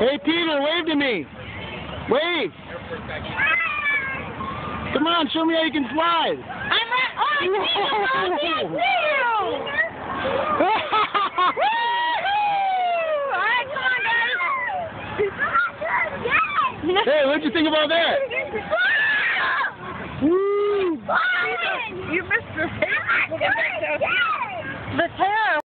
Hey, Peter, wave to me. Wave. Come on, show me how you can slide. I'm right. Oh, I see you, Rosie. I see you. All right, come on, guys. Hey, what'd you think about that? Woo! You missed your face. The tail.